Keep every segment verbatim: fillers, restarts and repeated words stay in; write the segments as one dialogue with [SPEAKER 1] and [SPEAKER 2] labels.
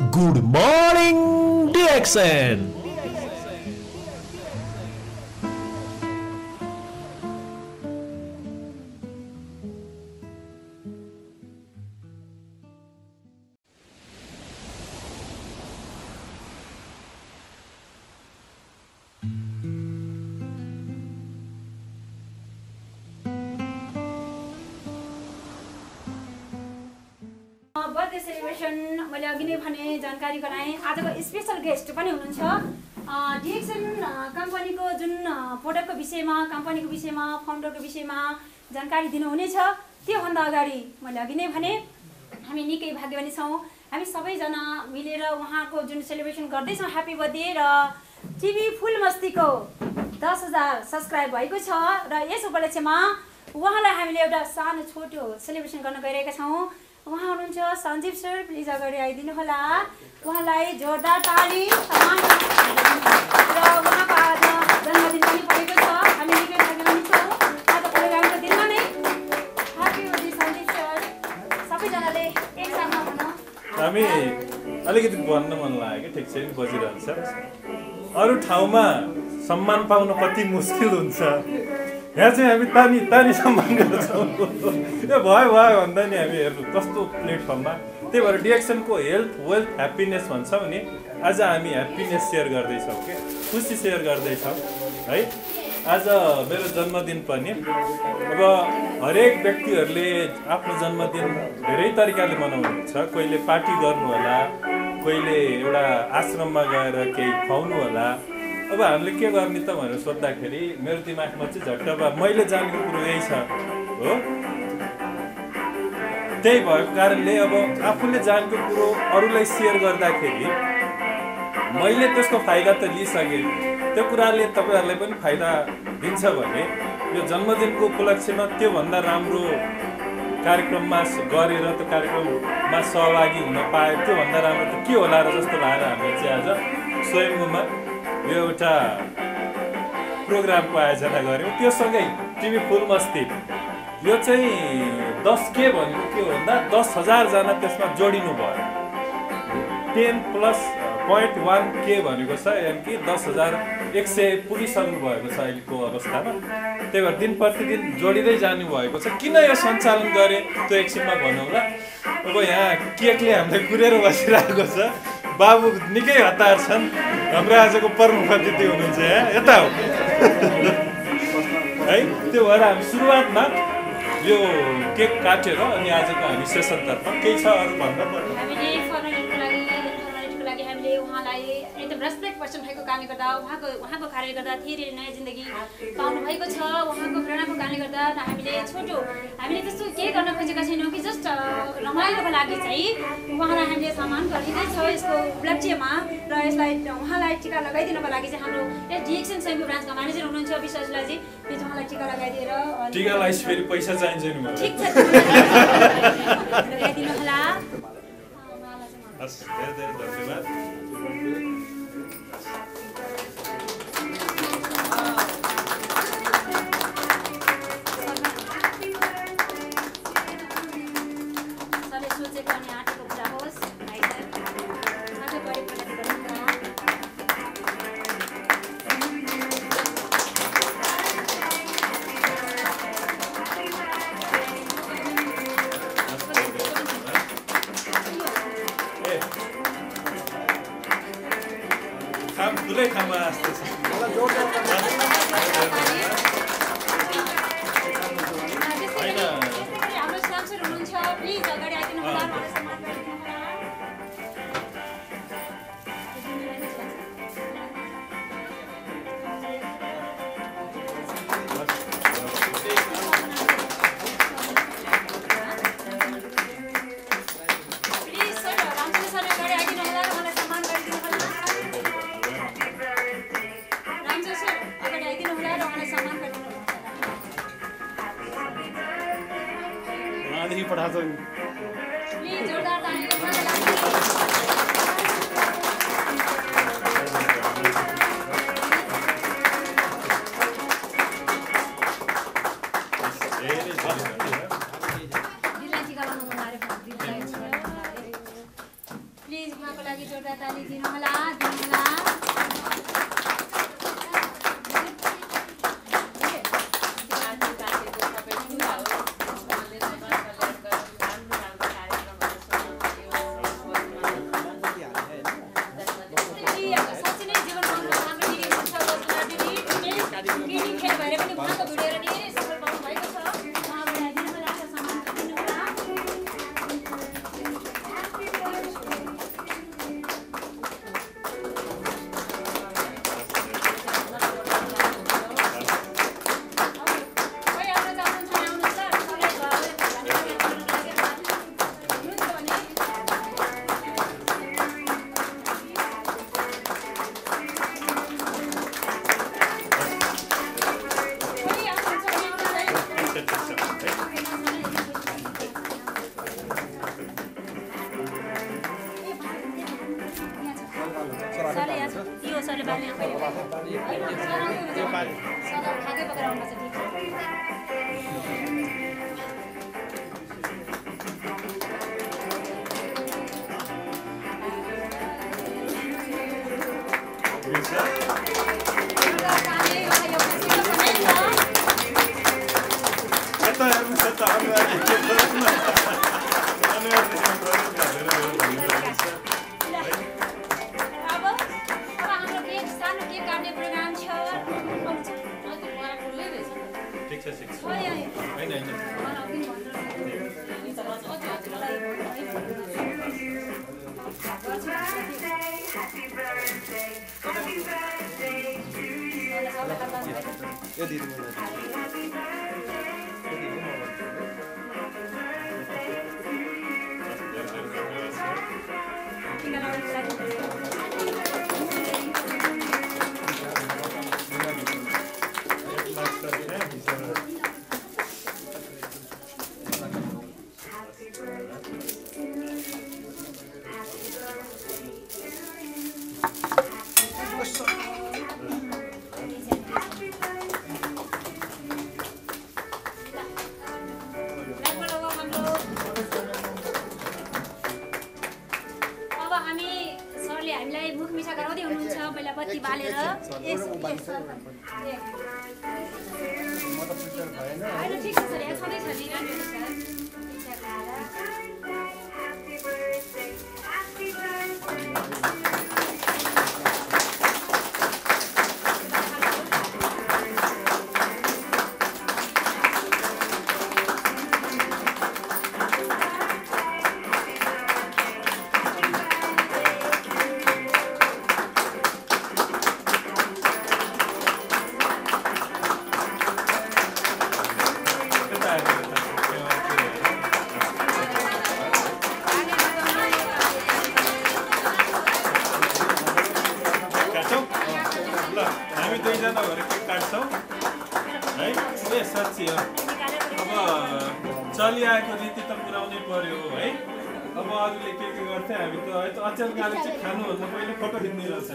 [SPEAKER 1] Good morning डिएक्सन।
[SPEAKER 2] Birthday celebration मैले अघि नै भने जानकारी गराएँ। आजको स्पेसल गेस्ट पनि हुनुहुन्छ। डिएक्सन कम्पनीको जुन प्रोडक्टको विषयमा, कम्पनीको विषयमा, फाउन्डरको विषयमा जानकारी दिनुहुनेछ। त्योभन्दा अगाडि मैले अघि नै भने हामी निकै भाग्यवानी छौँ। हामी सबैजना मिलेर उहाँको जुन सेलिब्रेसन गर्दैछौँ ह्याप्पी बर्थडे, र टिभी फुल मस्तीको दस हजार सब्सक्राइब भएको छ र यस उपलक्ष्यमा उहाँलाई हामीले एउटा सानो छोटो सेलिब्रेसन गर्न गइरहेका छौँ। उहाँ हुनुहुन्छ सञ्जीव सर, प्लिज अगाडि आइदिनु होला। उहाँलाई जोरदार ताली सम्मान। र उहाँको आज जन्मदिन पनि परेको छ। हामी निकै भाग्यवानी छौँ। आज प्रोग्रामको दिनमा नै ह्याप्पी बर्थडे सञ्जीव सर। सबैजनाले एकसाथमा भनौँ।
[SPEAKER 3] हामी अलिकति भन्न मन लाग्यो कि ठिक छ नि, बजिरहन्छ। अरू ठाउँमा सम्मान पाउन कति मुस्किल हुन्छ, यहाँ चाहिँ हामी तानी तानी सम्मान गर्छौँ। यो भयो भयो भन्दा नि हामी हेर्नु कस्तो प्लेटफर्ममा। त्यही भएर डिएक्सनको हेल्थ वेल्थ ह्याप्पिनेस भन्छौँ नि, आज हामी ह्याप्पिनेस सेयर गर्दैछौँ कि खुसी सेयर गर्दैछौँ है। आज मेरो जन्मदिन पनि अब हरेक व्यक्तिहरूले आफ्नो जन्मदिन धेरै तरिकाले मनाउनुहुन्छ। कोहीले पार्टी गर्नु होला, कोहीले एउटा आश्रममा गएर केही खुवाउनु होला। अब हामीले के गर्ने त भनेर सोद्धाखेरि मेरो दिमागमा चाहिँ झट्ट अब मैले जानेको कुरो यही छ हो। त्यही भएको कारणले अब आफूले जानेको कुरो अरूलाई सेयर गर्दाखेरि मैले त्यसको फाइदा त लिइसकेँ। त्यो कुराले तपाईँहरूलाई पनि फाइदा दिन्छ भने यो जन्मदिनको उपलक्ष्यमा त्योभन्दा राम्रो कार्यक्रममा गरेर त्यो कार्यक्रममा सहभागी हुन पाए त्योभन्दा राम्रो त के होला र जस्तो लागेर हामीले चाहिँ आज स्वयम्भूमा यो एउटा प्रोग्रामको आयोजना गऱ्यौँ। त्योसँगै टिभी फुल मस्ती यो चाहिँ दस के भनेको के हो भन्दा दस हजारजना त्यसमा जोडिनु भयो। टेन प्लस पोइन्ट वान के भनेको छ, यानि कि दस हजार एक सय पुगिसक्नु भएको छ अहिलेको अवस्थामा। त्यही भएर दिन प्रतिदिन जोडिँदै जानु भएको छ। किन यो सञ्चालन गरेँ त्यो एकछिनमा भनौँला। अब यहाँ केकले हामीलाई कुरेर बसिरहेको छ। बाबु निकै हतार छन्। हाम्रो आजको प्रमुख अतिथि हुनुहुन्छ यहाँ, यता हो है। त्यो भएर हामी सुरुवातमा यो केक काटेर अनि आजको हामी सेसनतर्फ केही छ अरू भन्दा पर्छ।
[SPEAKER 2] उहाँलाई एकदम रेस्पेक्ट पर्सन भएको कारणले गर्दा, उहाँको उहाँको कारणले गर्दा धेरै नयाँ जिन्दगी पाउनु भएको छ। उहाँको प्रेरणाको कारणले गर्दा हामीले छोटो हामीले त्यस्तो केही गर्न खोजेका छैनौँ कि जस्ट रमाइलोको लागि चाहिँ उहाँलाई हामीले सम्मान गरिँदैछौँ यसको उपलक्ष्यमा। र यसलाई उहाँलाई टिका लगाइदिनको लागि चाहिँ हाम्रो यस डिएक्सन स्वयम्भू ब्रान्चका म्यानेजर हुनुहुन्छ विश्वासलाजी, प्लिज उहाँलाई टिका लगाइदिएर।
[SPEAKER 3] टिकालाई फेरि पैसा चाहिन्छ नि मलाई।
[SPEAKER 2] ठिक छ, लगाइदिनु होला।
[SPEAKER 3] हस्, धेरै धेरै धन्यवाद। खाम ठुलै खाममा जस्तो छ।
[SPEAKER 2] हाम्रो स्यामसर हुनुहुन्छ, प्लिज अगाडि आइदिनु होला।
[SPEAKER 3] पठाउँछौँ।
[SPEAKER 2] प्लिज जोरदार ताली उहाँलाई लागि। प्लिज उहाँको लागि लागि जोरदार ताली दिनुहोला दिनुहोला
[SPEAKER 3] चलिआएको रीति त पुर्याउनै पर्यो है। अब अरूले के के गर्थे हामी त है त अचेल गाली चाहिँ खानुभन्दा पहिले फोटो खिच्ने रहेछ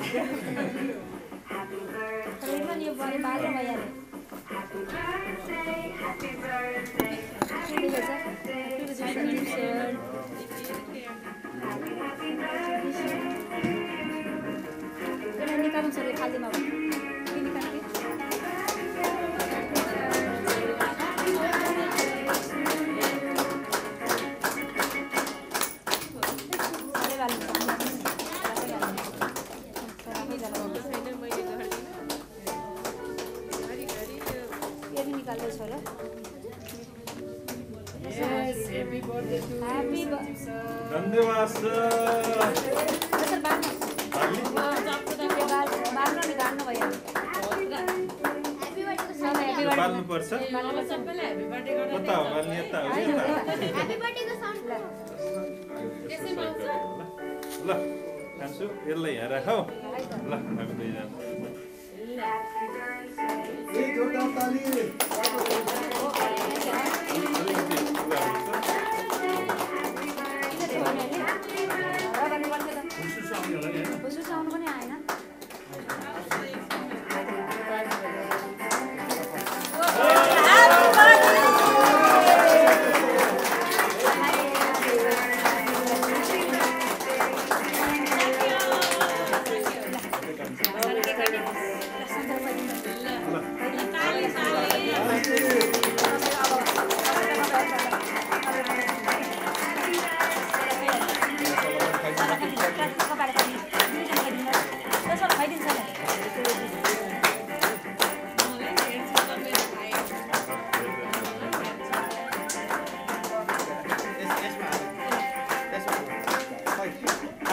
[SPEAKER 2] नि यो बरे बाह्र भइहाल्यो निकाल्नु छ खाल्दैमा
[SPEAKER 3] धन्यवाद बाल्नुपर्छ कता हो बाल्ने यता हो ल खान्छु यसलाई यहाँ राख ल हामी दुईजना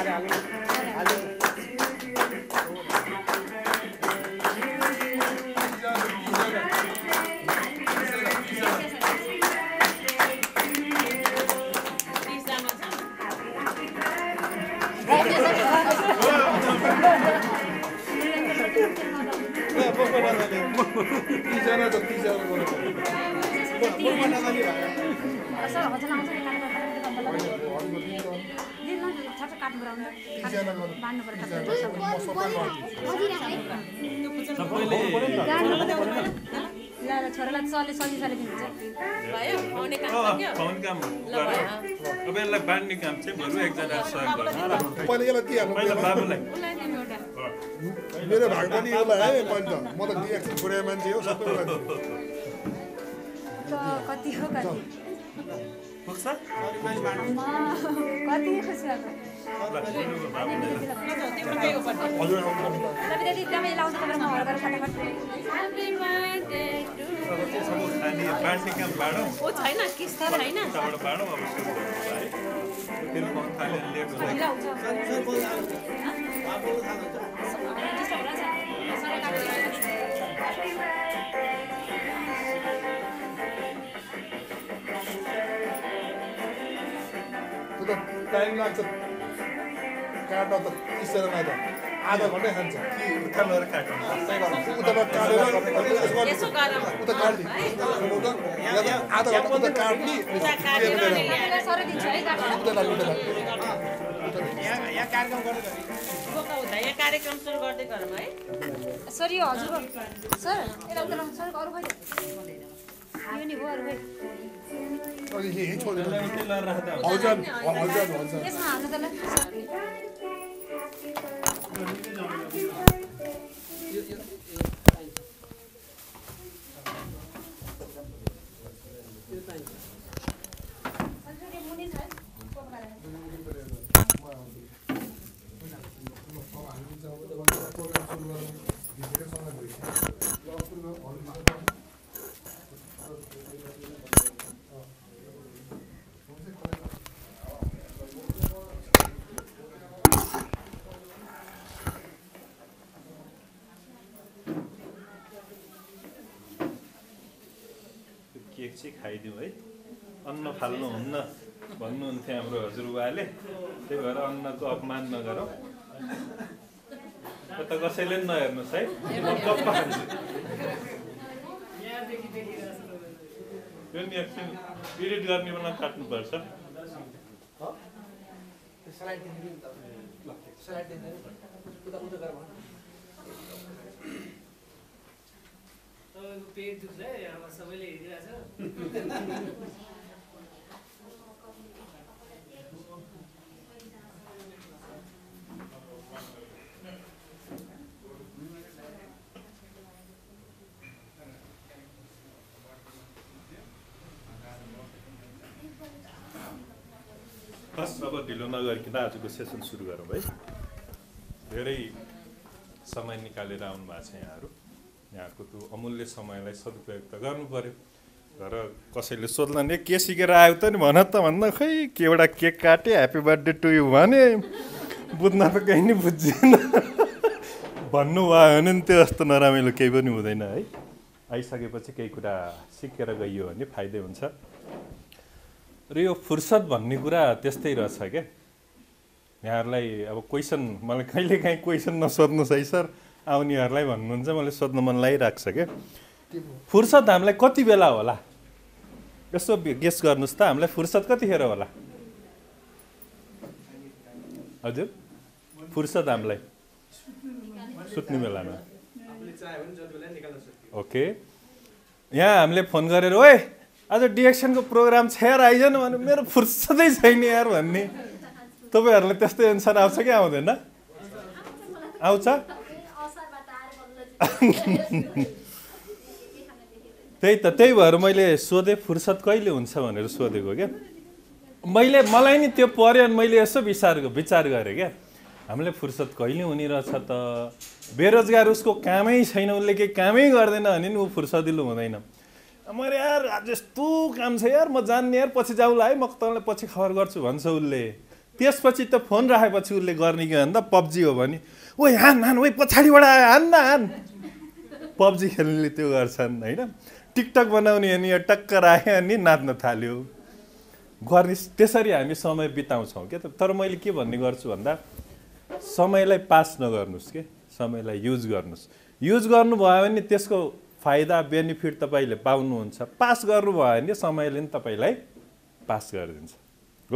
[SPEAKER 2] छोरालाई चले सजी चले दिन्छ
[SPEAKER 4] भयो आउने काम सक्यो
[SPEAKER 3] फोन काम अब यसलाई बाँड्ने काम चाहिँ बरु एकजना सहयोग गर्छ
[SPEAKER 5] पहिले यसलाई दिइहाल्नु
[SPEAKER 3] पहिला बाबुलाई
[SPEAKER 4] उसलाई दिनु एउटा
[SPEAKER 5] मेरो भाग पनि यसलाई आयो मैले त म त डिएक्सन छोडेको मान्छे हो सबै बेला
[SPEAKER 2] कति हो कति
[SPEAKER 3] पुग्छ
[SPEAKER 2] कति खुसी
[SPEAKER 5] हजुर आउनु
[SPEAKER 2] तपाईँ त्यति तपाईँ लाउँछ तपाईँ म हर गरेर फटाफट
[SPEAKER 3] खाने बाँड्ने काम बाँडौँ
[SPEAKER 4] ओ छैन किस्ता छैन
[SPEAKER 3] उताबाट बाँडौँ अब सुरु गर्नु है फेरि म खाने लेट हुन्छ
[SPEAKER 5] त्यो त टाइम लाग्छ काट्न त तिसजना त आधा घन्टै खान्छ
[SPEAKER 3] उता लगेर काटौँ
[SPEAKER 5] उताबाट काटेर
[SPEAKER 4] यसो गरौँ
[SPEAKER 5] उता काट्ने आधा घन्टा उता काट्ने
[SPEAKER 4] उता काटेर अनि ल्याएर
[SPEAKER 2] सरै दिन्छु है काट्नु
[SPEAKER 5] उता उता
[SPEAKER 4] बोका हुँदा यहाँ कार्यक्रम सुरु गर्दै गरौँ है
[SPEAKER 2] सर यो हजुर सर यता उता लाउनु सर अरू खै यो नि हो अरू खै
[SPEAKER 5] अनि यही छोडेर
[SPEAKER 3] उतै लगेर राख्दा हुन्छ
[SPEAKER 5] हजुर हजुर हजुर
[SPEAKER 2] यसमा हाल्नु त ल
[SPEAKER 3] केक चाहिँ खाइदिउँ है अन्न फाल्नुहुन्न भन्नुहुन्थ्यो हाम्रो हजुरबाले त्यही भएर अन्नको अपमान नगरौँ त कसैले पनि नहेर्नुहोस् है म गप्प खान्छु यो नि एकछिन एडिट गर्ने बेला काट्नुपर्छ
[SPEAKER 6] पेट दुख्छ है अब सबैले हेरिरहेछ
[SPEAKER 3] बस अब ढिलो नगरिकन आजको सेसन सुरु गरौँ है धेरै समय निकालेर आउनु भएको छ यहाँहरू यहाँको त्यो अमूल्य समयलाई सदुपयोग त गर्नु पर्यो र कसैले सोध्ला नि के सिकेर आयो त नि भन त भन्दा खै के एउटा केक काटेँ ह्याप्पी बर्थडे टु यु भने बुझ्न त केही नि बुझ्दैन भन्नुभयो भने नि त्यो जस्तो नरामिलो केही पनि हुँदैन है आइसकेपछि केही कुरा सिकेर गइयो भने फाइदै हुन्छ र यो फुर्सद भन्ने कुरा त्यस्तै रहेछ क्या यहाँहरूलाई अब क्वेसन मलाई कहिले काहीँ क्वेसन नसोध्नुहोस् है सर आउनेहरूलाई भन्नुहुन्छ मलाई सोध्न मन लागिरहेको छ क्या फुर्सद हामीलाई कति बेला होला यसो गेस गर्नुहोस् त हामीलाई फुर्सद कतिखेर होला हजुर फुर्सद हामीलाई सुत्ने बेलामा ओके यहाँ हामीले फोन गरेर ओए आज डिएक्सनको प्रोग्राम छ यार आइजन भने मेरो फुर्सदै छैन यार भन्ने तपाईँहरूलाई त्यस्तै एन्सर आउँछ कि आउँदैन आउँछ त्यही त त्यही भएर मैले सोधेँ फुर्सद कहिले हुन्छ भनेर सोधेको क्या मैले मलाई नि त्यो पर्यो अनि मैले यसो विचार विचार गरेँ क्या हामीलाई फुर्सद कहिले हुने रहेछ त बेरोजगार उसको कामै छैन उसले केही कामै गर्दैन भने नि ऊ फुर्सदिलो हुँदैन मैले यार आज यस्तो काम छ यार म जान्ने यार पछि जाउँला है म तपाईँलाई पछि खबर गर्छु भन्छ उसले त्यसपछि त फोन राखेपछि उसले गर्ने के भन्दा पब्जी हो भने ओ हान हान ओ पछाडिबाट हान न हान पब्जी खेल्नेले त्यो गर्छन् होइन। टिकटक बनाउने अनि टक्क राख्यो अनि नाच्न थाल्यो गर्ने। त्यसरी हामी समय बिताउँछौँ क्या। तर मैले के भन्ने गर्छु भन्दा समयलाई पास नगर्नुहोस् के, समयलाई युज गर्नुहोस्। युज गर्नुभयो भने त्यसको फाइदा बेनिफिट तपाईँले पाउनुहुन्छ। पास गर्नुभयो भने समयले नि तपाईँलाई पास गरिदिन्छ हो।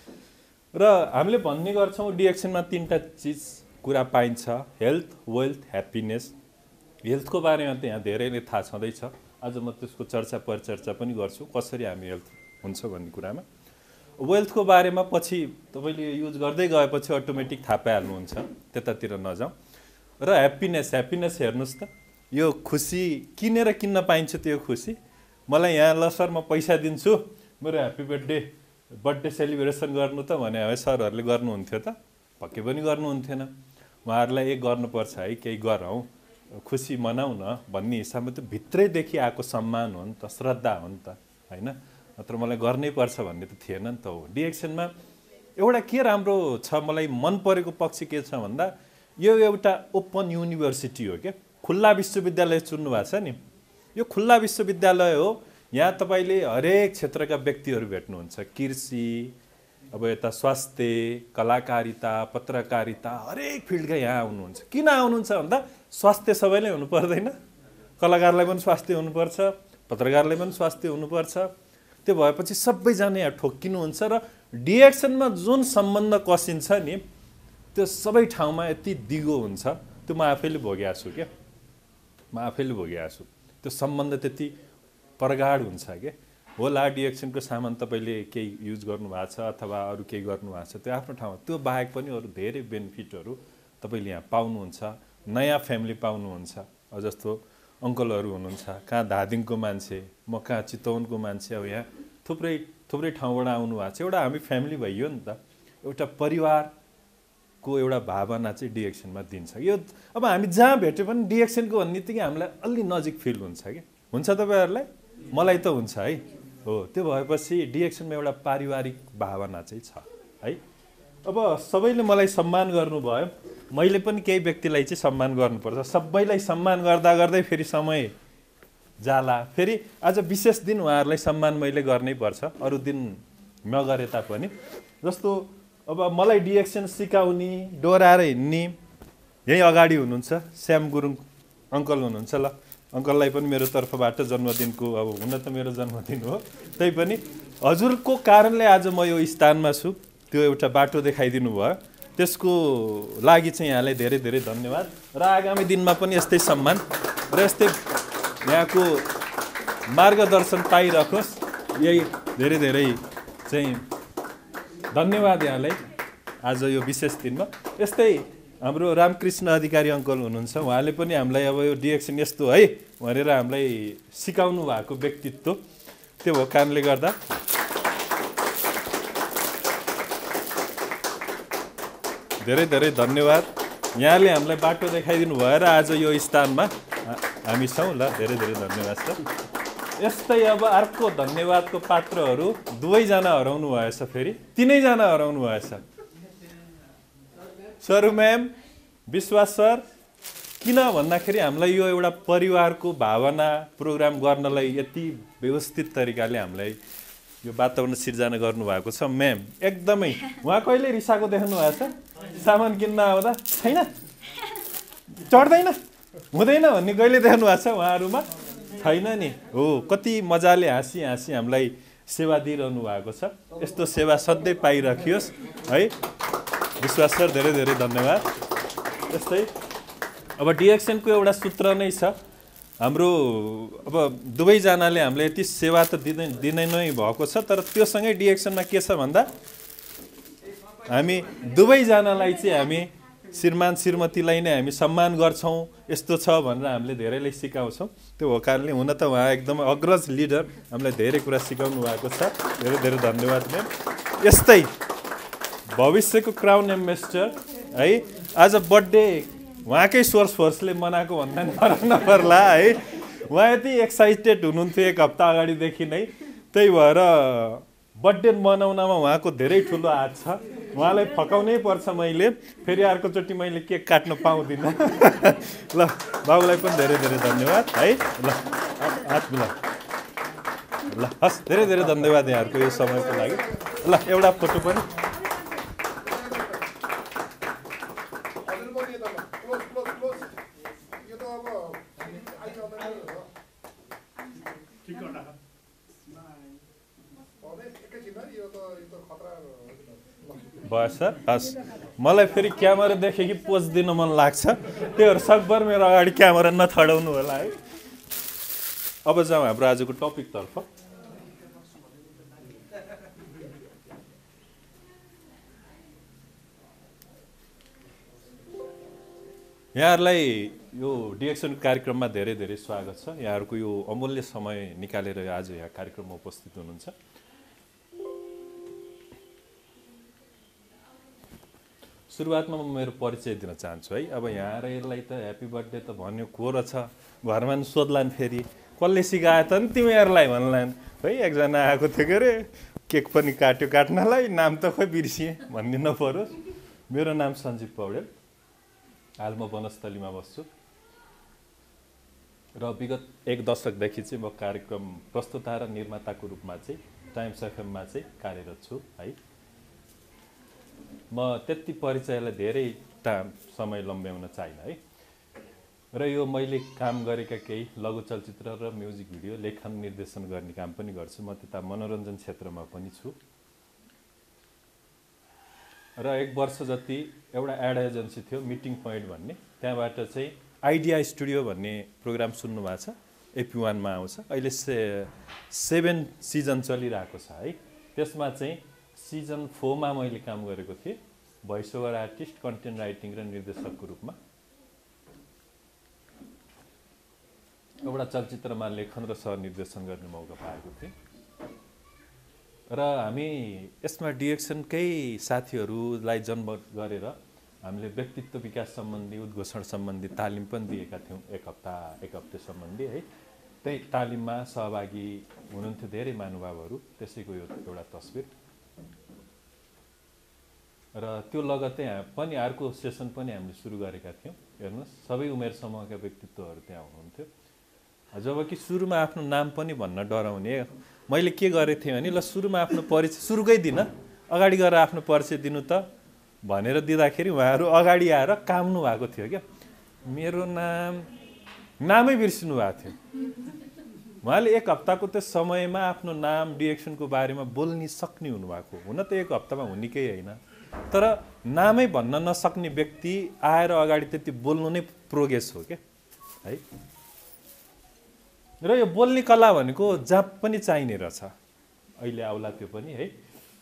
[SPEAKER 3] र हामीले भन्ने गर्छौँ डिएक्सनमा तिनवटा चिज कुरा पाइन्छ, हेल्थ, वेल्थ, ह्याप्पिनेस। हेल्थको बारेमा त यहाँ धेरै नै थाहा छँदैछ। आज म त्यसको चर्चा परिचर्चा पनि गर्छु कसरी हामी हेल्थ हुन्छ भन्ने कुरामा। वेल्थको बारेमा पछि तपाईँले युज गर्दै गएपछि अटोमेटिक थाहा पाइहाल्नुहुन्छ, त्यतातिर नजाउँ। र ह्याप्पिनेस, ह्याप्पिनेस हेर्नुहोस् त, यो खुसी किनेर किन्न पाइन्छ त्यो खुसी। मलाई यहाँ ल सर म पैसा दिन्छु मेरो ह्याप्पी बर्थडे बर्थडे सेलिब्रेसन गर्नु त भने है सरहरूले गर्नुहुन्थ्यो त? पक्कै पनि गर्नुहुन्थेन। उहाँहरूलाई एक गर्नुपर्छ है, केही गरौँ, खुसी मनाऊ न भन्ने हिसाबमा त भित्रैदेखि आएको सम्मान हो नि त, श्रद्धा हो नि त होइन। नत्र मलाई गर्नै पर्छ भन्ने त थिएन नि त हो। डिएक्सनमा एउटा के राम्रो छ, मलाई मन परेको पक्ष के छ भन्दा यो एउटा ओपन युनिभर्सिटी हो क्या। खुल्ला विश्वविद्यालय चुन्नु भएको छ नि, यो खुल्ला विश्वविद्यालय हो। यहाँ तपाईँले हरेक क्षेत्रका व्यक्तिहरू भेट्नुहुन्छ। कृषि, अब यता स्वास्थ्य, कलाकारिता, पत्रकारिता, हरेक फिल्डका यहाँ आउनुहुन्छ। किन आउनुहुन्छ भन्दा स्वास्थ्य सबैले हुनु पर्दैन, कलाकारलाई पनि स्वास्थ्य हुनुपर्छ, पत्रकारलाई पनि स्वास्थ्य हुनुपर्छ। त्यो भएपछि सबैजना यहाँ ठोक्किनुहुन्छ। र डिएक्सनमा जुन सम्बन्ध कसिन्छ नि त्यो सबै ठाउँमा यति दिगो हुन्छ, त्यो म आफैले भोगेको छु क्या, म आफैले भोगेको छु। त्यो सम्बन्ध त्यति प्रगाढ हुन्छ क्या। होला डिएक्सनको सामान तपाईँले केही युज गर्नुभएको छ अथवा अरू केही गर्नुभएको छ त्यो आफ्नो ठाउँमा, त्यो बाहेक पनि अरू धेरै बेनिफिटहरू तपाईँले यहाँ पाउनुहुन्छ। नयाँ फ्यामिली पाउनुहुन्छ। जस्तो अङ्कलहरू हुनुहुन्छ कहाँ धादिङको मान्छे, म कहाँ चितवनको मान्छे, अब यहाँ थुप्रै थुप्रै ठाउँबाट आउनु भएको छ। एउटा हामी फ्यामिली भइयो नि त, एउटा परिवारको एउटा भावना चाहिँ डिएक्सनमा दिन्छ। यो अब हामी जहाँ भेट्यो पनि डिएक्सनको भन्ने बित्तिकै हामीलाई अलि नजिक फिल हुन्छ कि हुन्छ तपाईँहरूलाई? मलाई त हुन्छ है हो। त्यो भएपछि डिएक्सनमा एउटा पारिवारिक भावना चाहिँ छ है। अब सबैले मलाई सम्मान गर्नुभयो, मैले पनि केही व्यक्तिलाई चाहिँ सम्मान गर्नुपर्छ। सबैलाई सम्मान गर्दा गर्दै फेरि समय जाला। फेरि आज विशेष दिन उहाँहरूलाई सम्मान मैले गर्नै पर्छ, अरू दिन नगरे तापनि। जस्तो अब मलाई डिएक्सन सिकाउने, डोराएर हिँड्ने यहीँ अगाडि हुनुहुन्छ श्याम गुरुङ अङ्कल हुनुहुन्छ। ल अङ्कललाई पनि मेरो तर्फबाट जन्मदिनको, अब हुन त मेरो जन्मदिन हो, त्यही पनि हजुरको कारणले आज म यो स्थानमा छु। त्यो एउटा बाटो देखाइदिनु भयो, त्यसको लागि चाहिँ यहाँलाई धेरै धेरै धन्यवाद। र आगामी दिनमा पनि यस्तै सम्मान र यस्तै यहाँको मार्गदर्शन पाइरहोस्, यही धेरै धेरै चाहिँ धन्यवाद यहाँलाई आज यो विशेष दिनमा। यस्तै हाम्रो रामकृष्ण अधिकारी अङ्कल हुनुहुन्छ, उहाँले पनि हामीलाई अब यो डिएक्सन यस्तो है भनेर हामीलाई सिकाउनु भएको व्यक्तित्व, त्यो भएको कारणले गर्दा धेरै धेरै धन्यवाद। यहाँले हामीलाई बाटो देखाइदिनु भएर आज यो स्थानमा हामी छौँ। ल धेरै धेरै धन्यवाद सर। यस्तै अब अर्को धन्यवादको पात्रहरू दुवैजना हराउनु भएछ, फेरि तिनैजना हराउनु भएछ। सरू म्याम, विश्वास सर। किन भन्दाखेरि हामीलाई यो एउटा परिवारको भावना प्रोग्राम गर्नलाई यति व्यवस्थित तरिकाले हामीलाई यो वातावरण सिर्जना गर्नुभएको छ। म्याम एकदमै, उहाँ कहिले रिसाएको देख्नु भएको छ? सामान किन्न आउँदा छैन, चढ्दैन, हुँदैन भन्ने कहिले देख्नु भएको छ उहाँहरूमा? छैन नि हो। कति मजाले हाँसी हाँसी हामीलाई सेवा दिइरहनु भएको छ। यस्तो सेवा सधैँ पाइराखियोस् है। विश्वास सर धेरै धेरै धन्यवाद। यस्तै अब डिएक्सनको एउटा सूत्र नै छ हाम्रो। अब दुवैजनाले हामीलाई यति सेवा त दिँदै दिनै नै भएको छ, तर त्योसँगै डिएक्सनमा के छ भन्दा हामी दुवैजनालाई चाहिँ हामी श्रीमान श्रीमतीलाई नै हामी सम्मान गर्छौँ। यस्तो छ भनेर हामीले धेरैलाई सिकाउँछौँ। त्यो हो कारणले, हुन त उहाँ एकदमै अग्रज लिडर, हामीलाई धेरै कुरा सिकाउनु भएको छ। धेरै धेरै धन्यवाद म्याम। यस्तै भविष्यको क्राउन एम्बेसडर है, आज बर्थडे उहाँकै सोर्स फोर्सले मनाएको भन्दा नि फरक नपर्ला है। उहाँ यति एक्साइटेड हुनुहुन्थ्यो एक हप्ता अगाडिदेखि नै, त्यही भएर बर्थडे मनाउनमा उहाँको धेरै ठुलो हात छ। उहाँलाई फकाउनै पर्छ मैले, फेरि अर्कोचोटि मैले केक काट्न पाउँदिनँ। ल बाबुलाई पनि धेरै धेरै धन्यवाद है। ल हात मिला। ल हस्, धेरै धेरै धन्यवाद यहाँहरूको यो समयको लागि। ल एउटा फोटो पनि। भयो सर, हस्। मलाई फेरि क्यामेरा देखे कि पोज दिन मन लाग्छ, त्योहरू सकभर मेरो अगाडि क्यामेरा नछडाउनु होला है। अब जाउँ हाम्रो आजको टपिकतर्फ। यहाँहरूलाई यो डिएक्सन कार्यक्रममा धेरै धेरै स्वागत छ। यहाँहरूको यो अमूल्य समय निकालेर आज यहाँ कार्यक्रममा उपस्थित हुनुहुन्छ। सुरुवातमा म मेरो परिचय दिन चाहन्छु है। अब यहाँ यसलाई त ह्याप्पी बर्थडे त भन्यो, को रहेछ घरमा नि सोध्लान्, फेरि कसले सिकायो त नि तिमीहरूलाई भन्लान् है। एकजना आएको थियो के अरे, केक पनि काट्यो काट्नलाई, नाम त खोइ बिर्सिएँ भनिदिनु परोस्। मेरो नाम सञ्जीव पौडेल, हाल म वनस्थलीमा बस्छु र विगत एक दशकदेखि चाहिँ म कार्यक्रम प्रस्तुता र निर्माताको रूपमा चाहिँ टाइम्स एफएममा चाहिँ कार्यरत छु है। म त्यति परिचयलाई धेरै टाइम समय लम्ब्याउन चाहिनँ है। र यो मैले काम गरेका केही लघु चलचित्र र म्युजिक भिडियो लेखन निर्देशन गर्ने काम पनि गर्छु। म त्यता मनोरञ्जन क्षेत्रमा पनि छु र एक वर्ष जति एउटा एड एजेन्सी थियो मिटिङ पोइन्ट भन्ने, त्यहाँबाट चाहिँ आइडिया स्टुडियो भन्ने प्रोग्राम सुन्नु भएको छ, एपी वानमा आउँछ। अहिले से सेभेन सिजन चलिरहेको छ है। त्यसमा चाहिँ सिजन फोरमा मैले काम गरेको थिएँ, voice over artist, content writing र निर्देशकको रूपमा। एउटा चलचित्रमा लेखन र सहनिर्देशन गर्ने मौका पाएको थिएँ र हामी यसमा डिएक्सनकै साथीहरूलाई जन्म गरेर हामीले व्यक्तित्व विकास सम्बन्धी, उद्घोषण सम्बन्धी तालिम पनि दिएका थियौँ, एक हप्ता एक हप्ते सम्बन्धी है। त्यही तालिममा सहभागी हुनुहुन्थ्यो धेरै महानुभावहरू। त्यसैको यो एउटा तस्बिर र त्यो लगत्तै पनि अर्को सेसन पनि हामीले सुरु गरेका थियौँ। हेर्नुहोस्, सबै उमेर समूहका व्यक्तित्वहरू त्यहाँ हुनुहुन्थ्यो। जबकि सुरुमा आफ्नो नाम पनि भन्न डराउने, मैले के गरेको थिएँ भने ल सुरुमा आफ्नो परिचय सुरुकै दिन, अगाडि गएर आफ्नो परिचय दिनु त भनेर दिँदाखेरि उहाँहरू अगाडि आएर काम्नु भएको थियो क्या। मेरो नाम नामै बिर्सिनु भएको थियो। उहाँले एक हप्ताको त्यो समयमा आफ्नो नाम डिएक्सनको बारेमा बोल्न सक्ने हुनुभएको। हुन त एक हप्तामा हुनेकै होइन, तर नामै भन्न नसक्ने व्यक्ति आएर अगाडि त्यति बोल्नु नै प्रोग्रेस हो क्या है। र यो बोल्ने कला भनेको जहाँ पनि चाहिने रहेछ, अहिले आउला त्यो पनि है।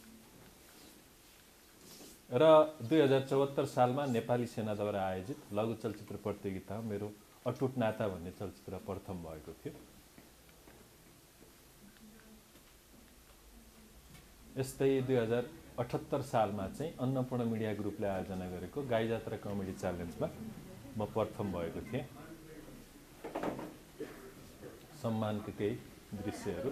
[SPEAKER 3] र दुई हजार चौहत्तर सालमा नेपाली सेनाद्वारा आयोजित लघु चलचित्र प्रतियोगितामा मेरो अटुट नाता भन्ने चलचित्र प्रथम भएको थियो। यस्तै दुई हजार अठहत्तर सालमा चाहिँ अन्नपूर्ण मिडिया ग्रुपले आयोजना गरेको गाई जात्रा कमेडी च्यालेन्जमा म प्रथम भएको थिएँ। सम्मानको केही दृश्यहरू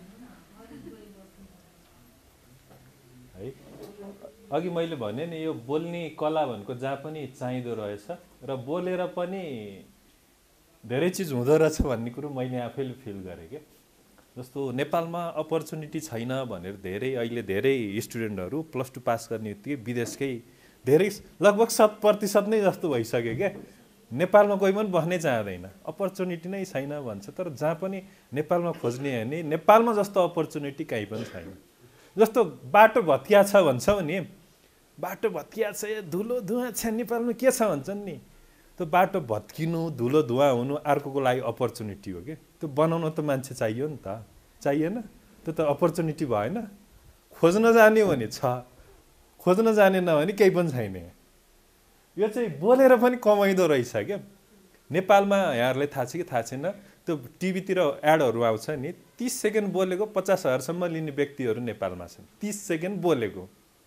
[SPEAKER 3] है। अघि मैले भने नि यो बोल्ने कला भनेको जहाँ पनि चाहिँदो रहेछ र बोलेर पनि धेरै चिज हुँदो रहेछ भन्ने कुरो मैले आफैले फिल गरेँ क्या। जस्तो नेपालमा अपर्च्युनिटी छैन भनेर धेरै अहिले धेरै स्टुडेन्टहरू प्लस टू पास गर्ने बित्तिकै विदेशकै धेरै लगभग शत प्रतिशत नै जस्तो भइसक्यो क्या। नेपालमा कोही पनि बस्नै चाहँदैन, अपर्च्युनिटी नै छैन भन्छ। तर जहाँ पनि नेपालमा खोज्ने हो भने नेपालमा जस्तो अपर्च्युनिटी कहीँ पनि छैन। जस्तो बाटो भत्किया छ भन्छौँ नि, बाटो भत्किया छ, धुलो धुवा छ, नेपालमा के छ भन्छन् नि। त्यो बाटो भत्किनु, धुलो धुवा हुनु अर्कोको लागि अपर्च्युनिटी हो कि। त्यो बनाउन त मान्छे चाहियो नि त, चाहिएन? त्यो त अपर्च्युनिटी भएन। खोज्न जाने भने छ, खोज्न जानेन भने केही पनि छैन। यो चाहिँ बोलेर पनि कमाइदो रहेछ क्या। नेपालमा यहाँहरूलाई थाहा छ कि थाहा छैन, त्यो टिभीतिर एडहरू आउँछ नि, तीस सेकेन्ड बोलेको पचास हजारसम्म लिने व्यक्तिहरू नेपालमा छन्। तीस सेकेन्ड बोलेको,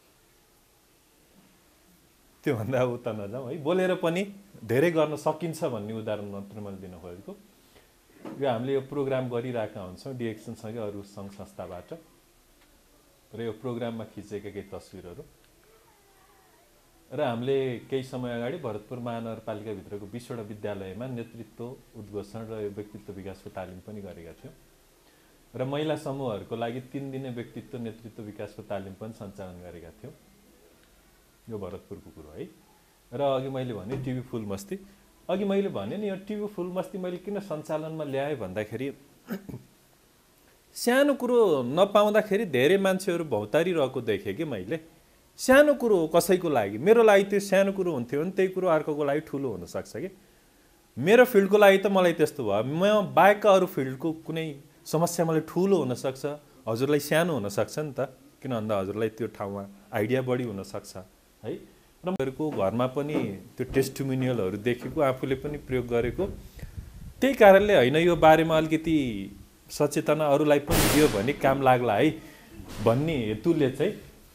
[SPEAKER 3] त्योभन्दा उता नजाउँ है। बोलेर पनि धेरै गर्न सकिन्छ भन्ने उदाहरण मात्र मैले दिन खोजेको। यो हामीले यो प्रोग्राम गरिरहेका हुन्छौँ डिएक्सनसँगै अरू सङ्घ संस्थाबाट, र यो प्रोग्राममा खिचेका केही तस्विरहरू। र हामीले केही समय अगाडि भरतपुर महानगरपालिकाभित्रको बिसवटा विद्यालयमा नेतृत्व उद्घोषण र व्यक्तित्व विकासको तालिम पनि गरेका थियौँ र महिला समूहहरूको लागि तीन दिने व्यक्तित्व नेतृत्व विकासको तालिम पनि सञ्चालन गरेका थियौँ। यो भरतपुरको कुरो है। र अघि मैले भने टिभी फुलमस्ती, अघि मैले भने नि यो टिभी फुलमस्ती मैले किन सञ्चालनमा ल्याएँ भन्दाखेरि सानो कुरो नपाउँदाखेरि धेरै मान्छेहरू भौतारिरहेको देखेँ कि मैले। सानो कुरो कसैको लागि, मेरो लागि त्यो सानो कुरो हुन्थ्यो भने त्यही कुरो अर्कोको लागि ठुलो हुनसक्छ कि। मेरो फिल्डको लागि त मलाई त्यस्तो भयो, म बाहेकका अरू फिल्डको कुनै समस्या मलाई ठुलो हुनसक्छ, हजुरलाई सानो हुनसक्छ नि त, किन भन्दा हजुरलाई त्यो ठाउँमा आइडिया बढी हुनसक्छ है। र मेरो घरमा पनि त्यो टेस्टिमोनियलहरू देखेको, आफूले पनि प्रयोग गरेको, त्यही कारणले होइन यो बारेमा अलिकति सचेतना अरूलाई पनि दियो भने काम लाग्ला है भन्ने हेतुले चाहिँ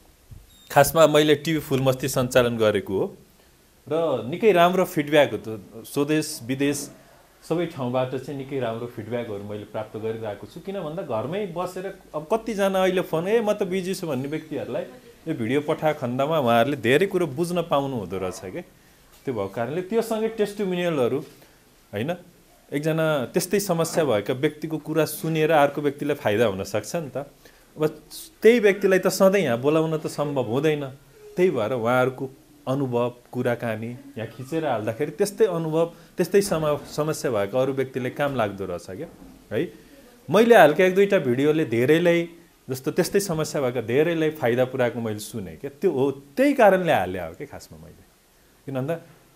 [SPEAKER 3] खासमा मैले टिभी फुलमस्ती सञ्चालन गरेको हो। र निकै राम्रो फिडब्याक हो त, स्वदेश विदेश सबै ठाउँबाट चाहिँ निकै राम्रो फिडब्याकहरू मैले प्राप्त गरिरहेको छु। किन भन्दा घरमै बसेर अब कतिजना अहिले फोन ए म त बिजी छु भन्ने व्यक्तिहरूलाई यो भिडियो पठाएको खण्डमा उहाँहरूले धेरै कुरो बुझ्न पाउनु हुँदो रहेछ कि। त्यो भएको कारणले त्योसँगै टेस्टिमोनियलहरू होइन, एकजना त्यस्तै समस्या भएका व्यक्तिको कुरा सुनेर अर्को व्यक्तिलाई फाइदा हुनसक्छ नि त। अब त्यही व्यक्तिलाई त सधैँ यहाँ बोलाउन त सम्भव हुँदैन, त्यही भएर उहाँहरूको अनुभव कुराकानी यहाँ खिचेर हाल्दाखेरि त्यस्तै अनुभव त्यस्तै सम समस्या भएको अरू व्यक्तिले काम लाग्दो रहेछ क्या है। मैले हालेका एक दुईवटा भिडियोले धेरैलाई जस्तो त्यस्तै समस्या भएको धेरैलाई फाइदा पुऱ्याएको मैले सुनेँ क्या। त्यो हो, त्यही कारणले हाले हो कि खासमा मैले। किन भन्दा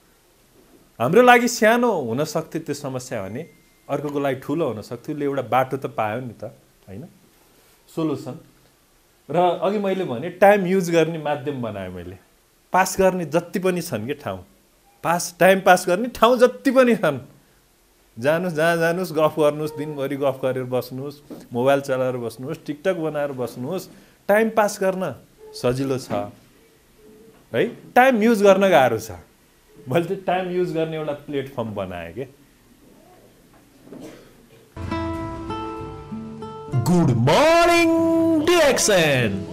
[SPEAKER 3] हाम्रो लागि सानो हुनसक्थ्यो त्यो समस्या भने अर्कोको लागि ठुलो हुनसक्थ्यो, उसले एउटा बाटो त पायो नि त होइन, सोलुसन। र अघि मैले भने टाइम युज गर्ने माध्यम बनाएँ मैले। पास गर्ने जति पनि छन् कि ठाउँ, पास टाइम पास गर्ने ठाउँ जति पनि छन्, जानुहोस् जहाँ जानुहोस्, गफ गर्नुहोस्, दिनभरि गफ गरेर बस्नुहोस्, मोबाइल चलाएर बस्नुहोस्, टिकटक बनाएर बस्नुहोस्, टाइम पास गर्न सजिलो छ है। टाइम युज गर्न गाह्रो छ। मैले चाहिँ टाइम युज गर्ने एउटा प्लेटफर्म बनाएँ कि।
[SPEAKER 1] Good morning DXN.